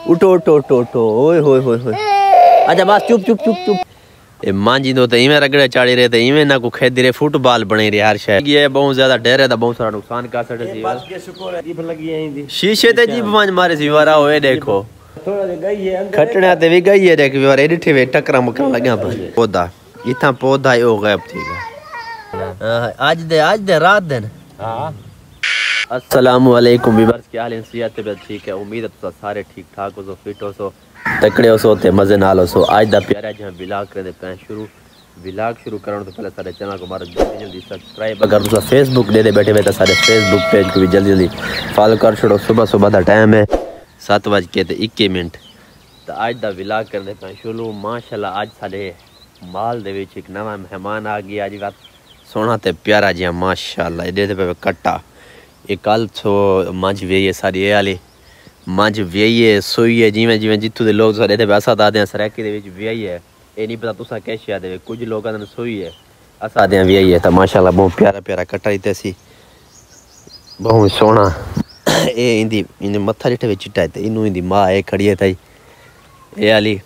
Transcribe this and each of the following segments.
उठो उठो उठो उठो ओए होए होए होए। अच्छा बस चुप चुप चुप चुप। ए मांजी दो ते इवें रगड़े चाड़ी रहे ते इवें ना को खेदी रे फुटबॉल बने रे हर शय ये बहुत ज्यादा डर है बहुत सारा नुकसान कर सकते सी बस के शुक्र है जीभ लगी है इंदी शीशे ते जीभ मांज मारे सी वारा होए देखो थोड़ा दे गई है अंदर खटणा ते भी गई है देख वारे डिठे वे टकरा मकन लगा पौधा इथा पौधा ओ गायब थी गया आज दे रात दिन हां अस्सलाम वालेकुम व्यूअर्स क्या हाल है सेहत पे ठीक है उम्मीद है तुम सारे ठीक ठाक हो सो फिट हो सो तकड़े हो सो ते मजे नाल हो सो आज दा प्यारा जहां व्लॉग करे पे शुरू व्लॉग शुरू करने तो पहले सारे चैनल को मारो जल्दी जल्दी सब्सक्राइब अगर तुम फेसबुक दे बैठे हुए तो सारे फेसबुक पेज को भी जल्दी जल्दी फॉलो कर छोड़ो सुबह सुबह दा टाइम है 7:21 तो आज दा व्लॉग करने पे शुरू माशाल्लाह आज सारे माल दे विच एक नवा मेहमान आ गया आज रात सोना ते प्यारा जिहा माशाल्लाह दे पे कट्टा ये कल तो मंझ वेई सारी ये वाली मंझ वेई है सोई है जिवें जिवें जितू दे लोग सारे ते असा दादे सराकी दे विच वेई है ये नहीं पता तुसा कैसे आदे कुछ लोग ने सोई है असा दे वेई है तो माशाल्लाह बहुत प्यारा प्यारा कट्टा इते सी बहुत सोना ए इंदी मत्था जिठे विच चिट्टा है इनु इंदी मां है खड़ी है तई ये वाली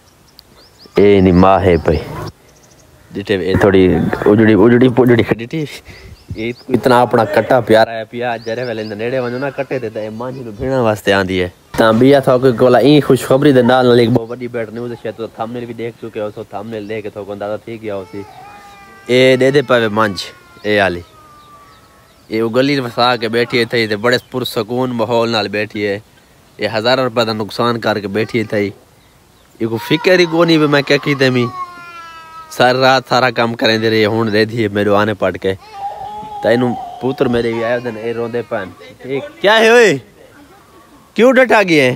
ए इंदी मां है भाई जिठे थोड़ी उजड़ी उजड़ी पुजड़ी खड़ी थी ये इतना अपना कट्टा प्यारा है पिया जरे वेले नेड़े वनो ना कट्टे ते मांझी नु भीणा वास्ते आंदी है ता बिया था कोई कोला ई खुशखबरी दे नाल एक बहुत बड़ी बैड न्यूज़ शायद तो थंबनेल भी देख चुके हो सो थंबनेल देख के तो अंदाजा थी गया होसी ए दे पावे मंझ ए वाली ये वो गली वसा के बैठी थी ते बड़े पुरसकून माहौल नाल बैठी है ये हज़ार रुपए का नुकसान करके बैठी थी ये को फिक्र ही कोनी मैं क्या की देमी सारी रात सारा काम करें दे रही हुन दे दी मेरे आने पड़ के तेनू पुत्र मेरे भी आए दिन ए रोंदे पन ये क्या है ओए क्यों डटा गए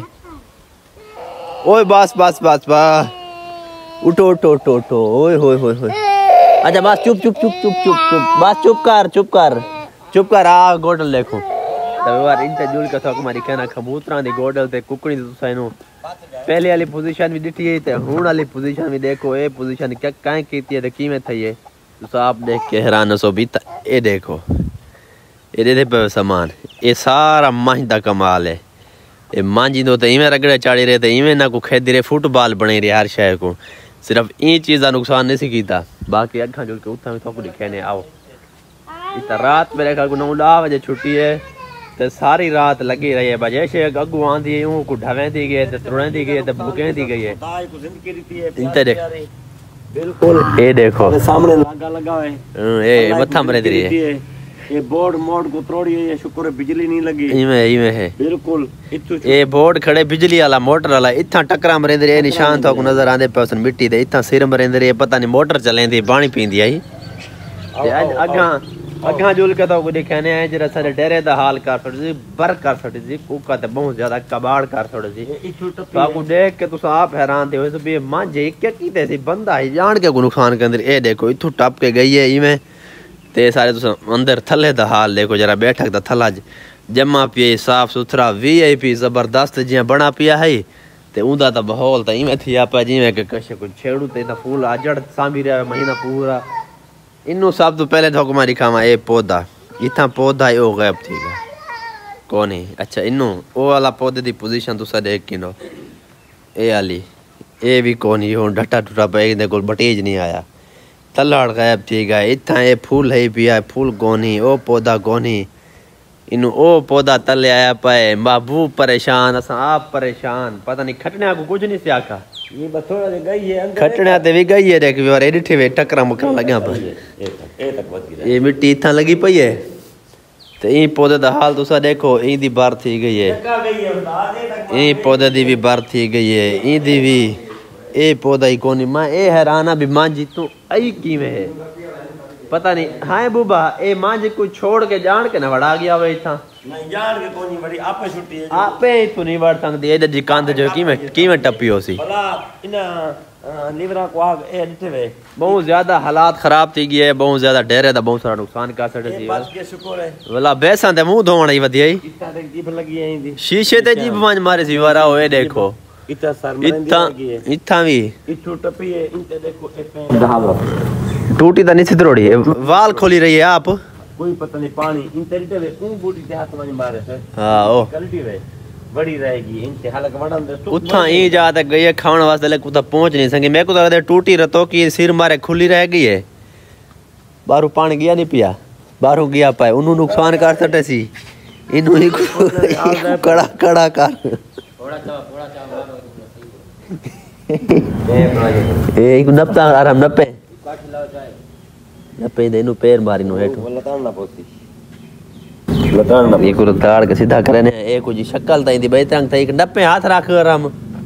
ओए बस बस बस बस उठो उठो उठो उठो ओए होए होए होए अच्छा बस चुप चुप चुप चुप चुप चुप बस चुप कर आ गोडल देखो तब यार इनते जुल के तो हमारी कहना कबूतरा दी गोडल ते कुकड़ी दी तुसा इनु पहले वाली पोजीशन भी दिठी है ते हुन वाली पोजीशन भी देखो ए पोजीशन क्या काहे कीती है ते कीमे थई है तो आप देख के हैरान हो सो बीता ये देखो ये दे पे सामान ये सारा मंझ दा कमाल है ये मांझी दो तो इवें रगड़े चाड़ी रहे थे इवें ना को खेदी रे फुटबॉल बने रहे हर शय को सिर्फ ई चीज़ का नुकसान नहीं कीता बाकी अखा जुल के उठा तो दिखे आओ इतना रात मेरे ख्याल को 9-10 बजे छुट्टी है तो सारी रात लगी रही है बजे से अगू आंदी है ऊँ को ढवें दी गई है तुड़े दी गई है भूखें दी गई है बिल्कुल ये देखो सामने लगा है ये मत्था मरे दे है ये बोर्ड मोड को तोड़ी है शुक्र है बिजली नहीं लगी इमे है बिल्कुल ये बोर्ड खड़े बिजली वाला मोटर वाला इतना टकरा मरे दे निशान तो नजर आंदे पे मिट्टी दे इतना सिर मरे दे पता नहीं मोटर चलेंदी पानी पींदी आई अगा जुल के तो दिखाने है जरा सारे डेरे दा हाल कर छोड़ी बर कर छोड़ी जी कुका ते बहुत ज्यादा कबाड़ कर छोड़ी जी बाकू देख के तुस आप हैरान थे हो बे मांझे क्या कीते सी बंदा ही जान के नुकसान के अंदर ए देखो इथु टप के गई है इवें ते सारे तुस अंदर थल्ले दा हाल देखो जरा बैठक दा थल्ला जमा पिए साफ सुथरा वीआईपी जबरदस्त जिया बना पिया है ते उदा दा माहौल ता इवें थी आपा जिवें के कशे कुछ छेड़ू ते दा फूल आजड़ सांभी रहा महीना पूरा इन्नू सब तो पहले तो हमारी खावा ये पौधा इतना पौधा है वो गायब थी कौन है अच्छा इन्नू वो वाला पौधे की पोजीशन तुसा देख कि नो ये वाली ये भी कौन ही हूँ डटा टुटा पे को बटेज नहीं आया तलड़ गायब थी गए इतना ये फूल है पिया फूल कौन ही वो पौधा कौन ही इन्नू वो पौधा तले आया पाए महबूब परेशान असा आप परेशान पता नहीं खटने को कुछ नहीं से आखा ये बस थोड़ा दे गई है अंदर खटने ते भी गई है देख यार एडिठे वे टकरा मकन लगा पर ए तक बच गई ये मिट्टी इथा लगी पई है ते ई पौधे दा हाल तुसा देखो ई दी बार थी गई है ई पौधे दी भी बार थी गई है ई दी भी ए पौधा ही कोनी मां ए हैराना भी मां जी तू आई कीवे है पता नहीं हां बुबा ए मां जी को छोड़ के जान के ना वड़ा गया वे इथा नहीं जान के कोनी बड़ी आपे छुट्टी है आपे तो नहीं वड़ सकदी ए दी कांद जो कीमे टपी होसी भला इना लीवरा को आग ए दिते वे बहुत ज्यादा हालात खराब थी गई है बहुत ज्यादा डर है बहुत सारा नुकसान कर सकते सी बस के शुक्र है वाला बेसा ते मुंह धोवण ही वधिया ही इतना ते जीभ लगी है इंदी शीशे ते जीभ मांज मारे सी वारा होए देखो इतना सर मरेंदी इतना भी इथु टपी है इनते देखो ए पे टूटी तो नीचे तोड़ी है वाल खोली रही है आप कोई पता नहीं पानी इन तरीके वे ऊं बूटी ते हाथ में मारे से हां ओ गलती वे बड़ी रहेगी इनसे हलक वड़न दे उठा ही जाते गई खाने वास्ते लेकिन उधर पहुंच नहीं सके मैं को तो टूटी रतो की सिर मारे खुली रह गई है बाहरों पानी गया नहीं पिया बाहरों गया पाए उन्होंने नुकसान कर सटे सी इनु ही कड़ा कड़ा कर थोड़ा चा मारो ए एक नपता आराम नपे नपे दे नु पैर मारी नु हेठो लतान ना पोसी लतान ना ये को ताड़ के सीधा करे ने ए को जी शक्ल ताई दी बेतरंग ताई के नपे हाथ रख आराम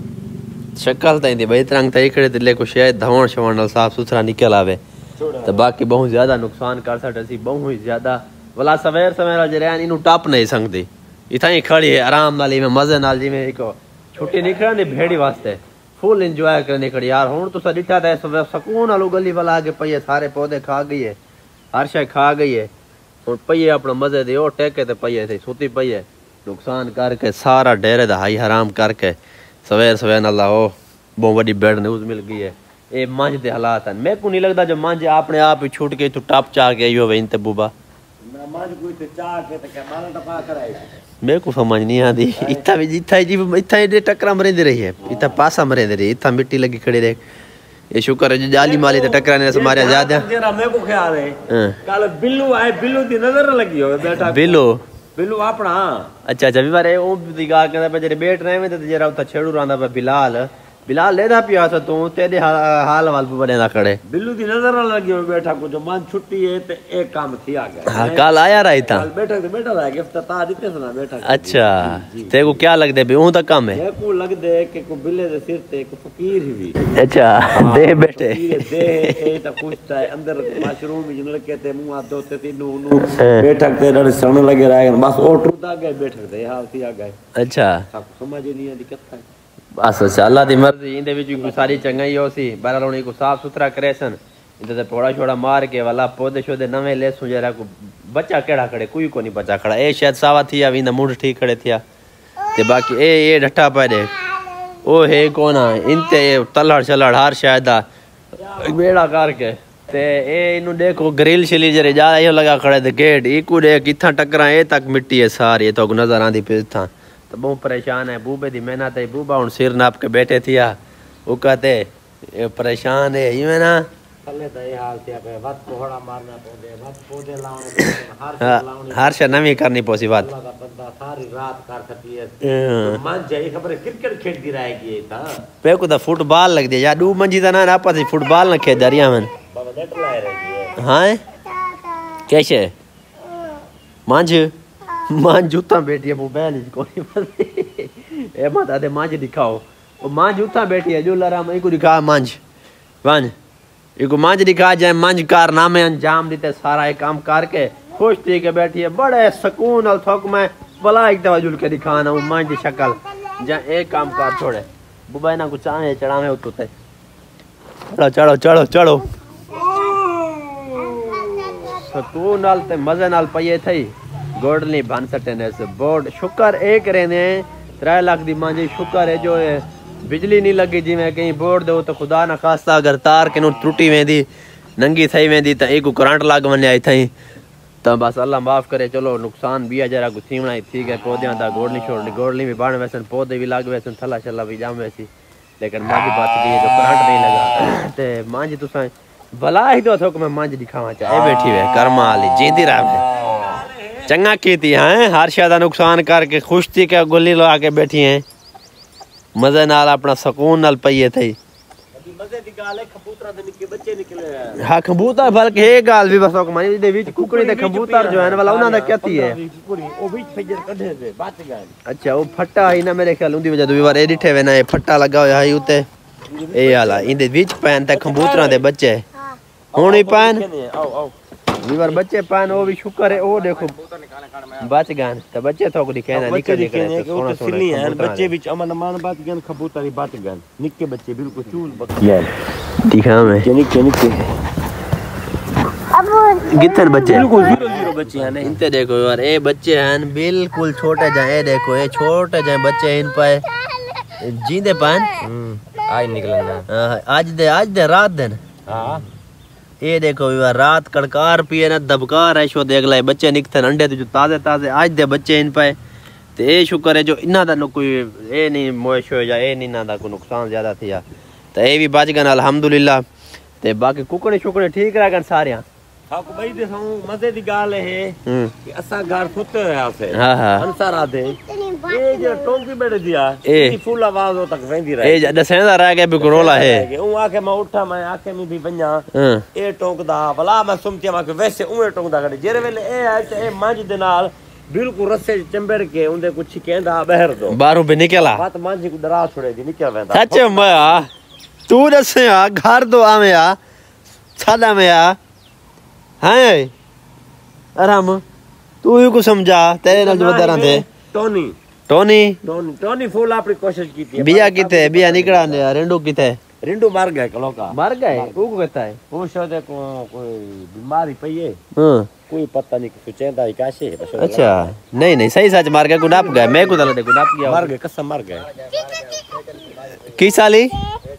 शक्ल ताई दी बेतरंग ताई खड़े ते ले को शायद धवण शवण साफ सुथरा निकल आवे तो बाकी बहुत ज्यादा नुकसान कर सकते सी बहुत ही ज्यादा वाला सवेर सवेर जरियान इनु टप नहीं सकती इतना ही खड़ी है आराम नाल में मजे नाल जिवें एक छुट्टी निकलने भेड़ी वास्ते फुल एंजॉय करने खड़ी यार हुन तो दिखा था सुकून आलू गली वाला आगे पई सारे पौधे खा गई है हर शय खा गई है हुन पई अपना मजे दे ओ टेके ते पई है सोती पई है नुकसान करके सारा डेरे दा हाई हराम करके सवेर सवेर नाल ओ बहुत बड़ी बैड न्यूज मिल गई है ए मंझ दे हालात हैं मैं को नहीं लगता जो मंझ अपने आप ही छूट के तू टप चा के आयो वे इंते बुबा ना मंझ कोई ते चा के ते मारा टपा कराई मैं को समझ नहीं आती इतना भी इतना जी इतना ही टकरा मरेंदी रही है इतना पासा मरेंदी रही इतना मिट्टी लगी खड़ी रहे ये शुक्र है जो जाली माली ते टकरा ने मारे ज्यादा तेरा मैं को ख्याल है कल बिल्लू आए बिल्लू दी नजर लगी हो बैठा बिल्लू अपना अच्छा अच्छा भी बारे ओ दी गा के पे जेरे बैठ रहे में ते जरा उता छेड़ू रांदा पे बिलाल लेदा पिया था तू तेरे हाल वाल पे बने ना खड़े बिल्लू दी नजर ना लगी हो बैठा को जो मान छुट्टी है ते एक काम थी आ गया हां कल आया रही था कल बैठा रहा गिफ्ट ता दिते ना बैठा अच्छा तेरे को क्या लगदे बे ऊ तो काम है ये को लगदे कि को बिल्ले दे सिर ते एक फकीर ही भी अच्छा दे बेटे दे ए ता पूछता है अंदर मशरूम जिन लगे ते मुंह हाथ धोते तीनों नु बैठक ते डर सन लगे रहे बस ओ टूटा गए बैठक ते हाल थी आ गए अच्छा समझ नहीं आती कथा बस अच्छा अल्लाह दी मर्जी इंदे विच कोई सारी चंगाई होसी बहरहाल उन्हें को साफ सुथरा करेसन इंदे ते पोड़ा छोड़ा मार के वाला पौधे शोधे नवे लेसु जरा को बच्चा केड़ा खड़े कोई को नहीं बच्चा खड़ा ए शायद सावा थिया विंदा मुंड ठीक खड़े थिया ते बाकी ए डट्टा पे दे ओ है कोना इनते तलड़ चलड़ हार शायद बेड़ा करके ते ए इनु देखो ग्रिल शिली जरे जा यो लगा खड़े ते गेट इकू देख इथा टकरा ए तक मिट्टी है सारी तो नजर आंदी पे था तो बहुत परेशान है बूबे दी मेहनत है बूबा हुन सिर नाप के बैठे थिया वो कहते परेशान है ये ना थले तो ये हाल थिया पे वत कोहड़ा मारना पौधे लाउने हर शय नवी करनी पोसी बात अल्लाह दा बंदा सारी रात कर सकती है मन जाई खबर क्रिकेट खेलती रहेगी था पे को तो फुटबॉल लग दे या दू मंजी दा ना आपस फुटबॉल न खेल दरिया में बाबा नेट लाए रही है हां कैसे मां जूता बैठी है मोबाइल कोई ए मत आदे मां दिखाओ ओ मां जूता बैठी है जो लरा मैं को दिखा मां इको मां दिखा जाए मां कारनामे अंजाम देते सारा काम करके खुश थी के बैठी है बड़े सुकून और थक में भला एक दफा जुल के दिखाना हूं मां की शक्ल जा एक काम कर छोड़े बुबाई ना कुछ चाहे चढ़ावे उतते चढ़ो सुकून नाल ते मजे नाल पये थई गोडली बन सटे ने बोर्ड शुक्र एक रहने 3 लाख दी मांजी शुक्र है जो बिजली नहीं लगी जिवें कहीं बोर्ड दो तो खुदा ना खास्ता अगर तार के नु टूटी वेंदी नंगी थई वेंदी त एक करंट लाग वने आई थई तो बस अल्लाह माफ करे चलो नुकसान भी जरा को थीवना ही ठीक है पौधे दा गोडली भी बन वैसन पौधे भी लाग वैसन थला चला भी जाम वैसी लेकिन मांजी बात की जो करंट नहीं लगा ते मांजी तुसा भला ही तो थोक में मांजी दिखावा चाहे बैठी है कर्मा वाली जींदी रहे चंगा की थी हैं हर शायद नुकसान करके खुश थी के गोली लगा के बैठी हैं मजे नाल अपना सुकून नाल पईए थई मजे दी गाल है कबूतर दे निके बच्चे निकले हां कबूतर बल्कि एक गाल भी बस मानी दे विच कुकड़ी ते कबूतर जो है वाला उना दा क्या थी है ओ बीच फजर कढे दे बात गए अच्छा वो फट्टा ही ना मेरे ख्याल उंदी वजह दो बार ए दिठे वे ना फट्टा लगा होया है उते ए वाला इंदे विच पैन ते कबूतरां दे बच्चे हुन ही पैन आओ वीवर बच्चे पान वो भी शुक्र है वो देखो बच गए तो बच्चे तो कुछ कहना निकल निकले तो सोना सोना है बच्चे बीच अमन मान बात गन कबूतरी बात गन निक्के बच्चे बिल्कुल चूल बच्चे दिखा मैं निक्के कितने बच्चे बिल्कुल 0 बच्चे हैं इनते देखो यार ये बच्चे हैं बिल्कुल छोटे जाए देखो ये छोटे जाए बच्चे इन पे जींदे पान आज निकलना आज दे रात दिन हां ये देखो रात कड़कार पिए ना दबकार है शो देख लाए बच्चे निकते अंडे तो जो ताजे आज दे बच्चे इन पे ते ये शुक्र है जो इन्ना दा कोई ये नहीं मोश हो जा, ये नहीं ना दा कोई नुकसान ज्यादा थिया, तो ये भी बच गए अल्हम्दुलिल्लाह। ते बाकी कुकड़े शुकड़े ठीक रह गए सारे। हाँ को भाई देखो मजे दी गाल है कि असा घर सुते हुआ से हाँ हाँ अंसार आदे ये जो टोंकी बैठ दिया ए फुल आवाज तक वेंदी रहे ए दसेंदा रह गया भी रोला है ऊ आके मैं उठा मैं आके में भी बन्या ए टोंकदा भला मैं सुमती मैं वैसे ऊ टोंकदा करे जेरे वेले ए मंज दे नाल बिल्कुल रस्से चंबड़ के उंदे कुछ कहंदा बहर दो बाहरों भी निकला बात मंज को डरा छोड़े दी निकल वेंदा सच मैं तू दसे आ घर दो आवे आ सादा में आ हैं आराम तू ही को समझा तेरे नाल जो बता रहे थे Tony Tony Tony Tony full अपनी कोशिश की थी। बिया किथे बिया निकला ने रेंडू किथे रिंडू मर गए कलो का मर गए वो को कहता है वो शायद को कोई बीमारी पई है हां कोई पता नहीं कुछ चेंदा ही काशे है। अच्छा नहीं नहीं सही सच मार गए को नाप गए मैं को दला देखो नाप गया मर गए कसम मर गए की साली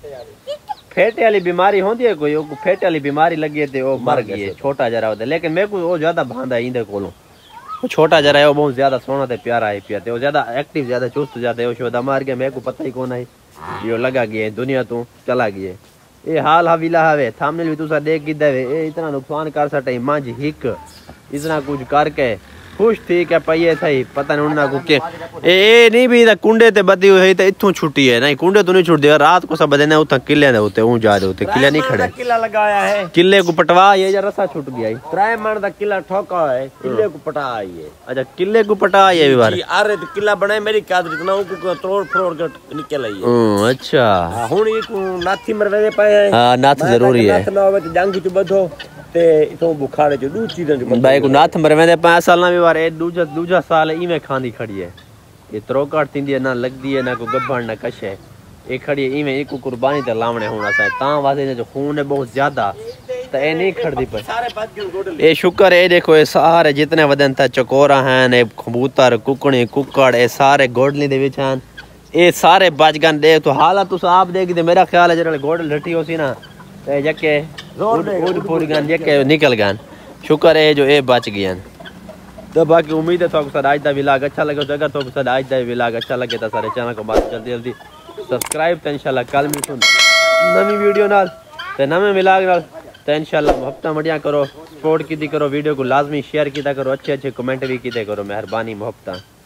फेटे वाली बीमारी होती है कोई फेटे वाली बीमारी लगी है ते वो मर गई है छोटा जरा होता है लेकिन मेरे को वो ज्यादा भांदा है इंदे कोलो वो छोटा जरा है वो बहुत ज्यादा सोना ते प्यारा है पिया ते वो ज्यादा एक्टिव ज्यादा चुस्त ज्यादा है वो शोदा मार गया मेरे को पता ही कौन है यो लगा गया दुनिया तू चला गया ये हाल हवीला हवे थंबनेल भी तुसा देख की देवे ए इतना नुकसान कर सटे मां जी हिक इतना कुछ करके खुश थी क्या पइए सही पता नहीं उन्ना को के ए नहीं भी कुंडे ते बदी हुई तो इथों छुट्टी है नहीं कुंडे तो नहीं छुट दे रात को सब बदने उत किले दे होते ऊ जा दे होते किले नहीं खड़े किला लगाया है किले को पटवा ये जा रसा छूट गया त्राय मन दा किला ठोका है किले को पटा आई है। अच्छा किले को पटा ये भी बार अरे तो किला बनाए मेरी कादर इतना को तोड़ फोड़ के निकल आई है। अच्छा हुन ये को नाथी मरवे पे है। हां नाथ जरूरी है नाथ ना होवे तो जंग च बधो ते इथों बुखारे जो दू चीज़ जो भाई को नाथ मरवे 5 साल ना भी बार दूजा साल इमे खांदी खड़ी है ये त्रोकाट थिंदी है ना लगदी है ना को गब्बण ना कश है ये खड़ी है इमे एक कुर्बानी ते लावणे होना सा ता वादे जो खून है बहुत ज्यादा तो ये नहीं खड़दी पर सारे बात के गोडल ये शुक्र है देखो ये सारे जितने वदन था चकोरा हैं ने कबूतर कुकड़ी कुकड़ ये सारे गोडली दे विच हैं ये सारे बच गन देख तो हालत तुस आप देख दे मेरा ख्याल है जरे गोडल रटी होसी ना ते जके रोड पूरी गन जके निकल गन शुक्र है जो ये बच गए तो बाकी उम्मीद है तो आज का व्लॉग अच्छा लगे अगर तो आज का व्लॉग अच्छा लगे तो सारे चैनल को बात जल्दी जल्दी सब्सक्राइब तो इंशाल्लाह कल मिलूं नवी वीडियो नाल ते नवे व्लॉग नाल तो इंशाल्लाह हफ्ता बढ़िया करो सपोर्ट की करो वीडियो को लाजमी शेयर किया करो अच्छे अच्छे कमेंट भी किया करो मेहरबानी मोहब्बत।